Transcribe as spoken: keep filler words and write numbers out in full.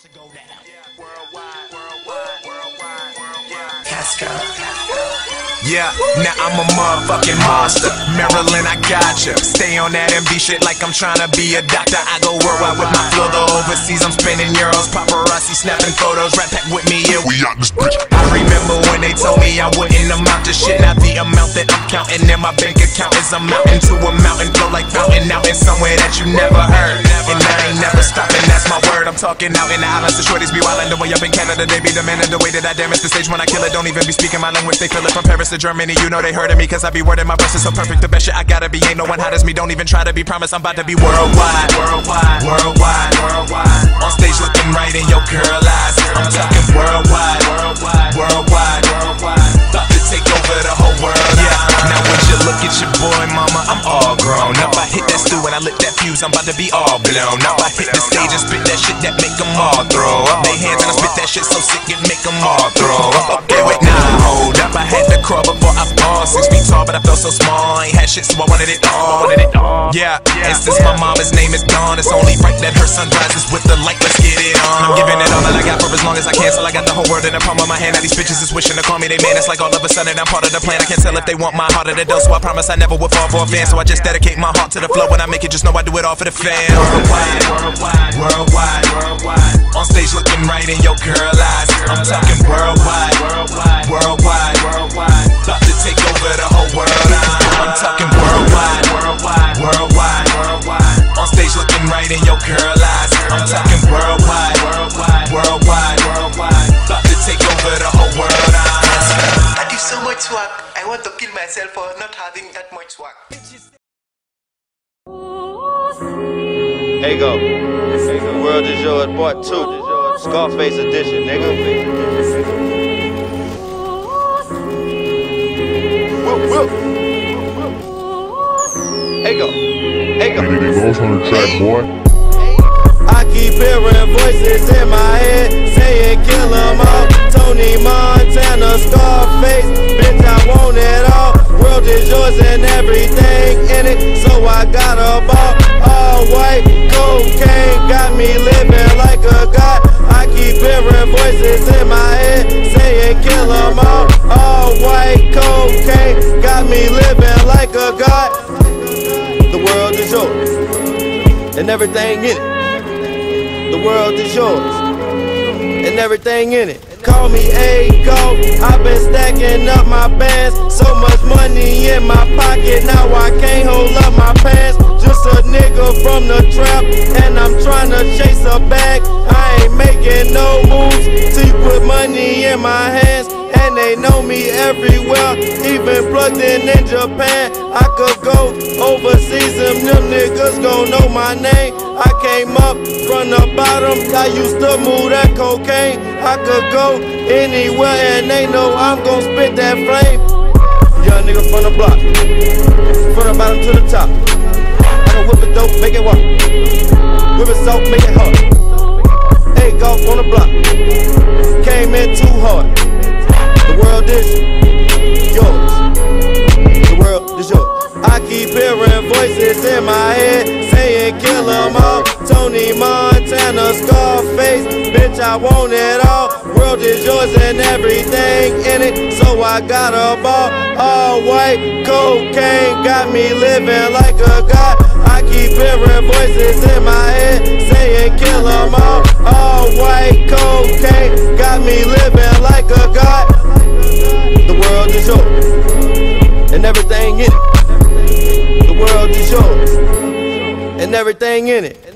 Yeah, now I'm a motherfucking monster. Maryland, I gotcha. Stay on that M V shit like I'm tryna be a doctor. I go worldwide with my flow, though overseas I'm spending euros. Paparazzi snapping photos, Rat Pack with me, yeah, we out this bitch. I remember when they told me I wouldn't amount to shit. Now the amount that I'm counting in my bank account is a mountain to a mountain, flow like fountain out in somewhere that you never heard. And I ain't never stopping, that's my word. I'm talking out in the islands, the shorties be wildin' the way up in Canada. They be demanding the way that I damage the stage when I kill it. Don't even be speaking my language, they feel it from Paris to Germany. You know they heard of me cause I be wording my verses so perfect. The best shit I gotta be, ain't no one hot as me. Don't even try to be, promise I'm about to be worldwide. Worldwide, worldwide, worldwide. On stage looking right in your girl eyes. I'm talking worldwide, worldwide, worldwide, worldwide. About to take over the whole world. Yeah, now would you look at your boy mama, I'm all grown up. I hit that stew and I lit that fuse, I'm about to be all blown up. I hit the stage and spit that shit that make them all throw up they hands and I spit that shit so sick it make them all throw up. Okay, wait, now hold up, I had to crawl before I fall. Six feet tall, but I felt so small. I ain't had shit, so I wanted it all. Yeah, and since my mama's name is Dawn, it's only right that her son rises with the light. Let's get it on. I'm giving it all that I got for as long as I can, so I got the whole world in the palm of my hand. Now these bitches is wishing to call me they man. It's like all of a sudden I'm part of the plan. I can't tell if they want my heart or the dough, so I promise I never would fall for a fan. So I just dedicate my heart to the flow. When I make it, just know I do it all for the fans. Worldwide, worldwide, worldwide, worldwide. On stage looking right in your girl eyes. I'm talking worldwide, worldwide, worldwide, worldwide. About to take over the whole world. I'm talking worldwide, worldwide, worldwide, worldwide. On stage looking right in your girl eyes. I'm talking worldwide, worldwide, worldwide, worldwide. About to take over the whole world. I do so much work. I want to kill myself for not having that much work. Hey go, the world is yours, part two, Scarface edition, nigga. Whoop, whoop. Hey go, hey go. Anything goes on the track, boy. I keep hearing voices in my head saying kill 'em all. Tony Montana, Scarface, bitch I want it all. World is yours and everything in it, so I got a ball. All white cocaine got me living like a god. I keep hearing voices in my head saying kill 'em all. All white cocaine got me living like a god. The world is yours and everything in it. The world is yours and everything in it. Call me A-Go, I've been stacking up my bands. So much money in my pocket, now I can't hold up my pants. Just a nigga from the trap, and I'm trying to chase a bag. I ain't making no moves till you put money in my hands. And they know me everywhere, even plugged in in Japan. I could go overseas and them niggas gon' know my name. I came up from the bottom, I used to move that cocaine. I could go anywhere and they know I'm gon' spit that flame. Young nigga from the block, from the bottom to the top. I can whip it dope, make it walk. Whip it soft, make it hard. Hey, go on the block, came in too hard. The world is yours. The world is yours. I keep hearing voices in my head saying kill 'em all. Tony Montana, Scarface, bitch I want it all. World is yours and everything in it, so I got a ball. All white cocaine got me living like a god. I keep hearing voices in my head saying kill 'em all. All white cocaine got me living like a god. The world is yours and everything in it. The world is yours and everything in it.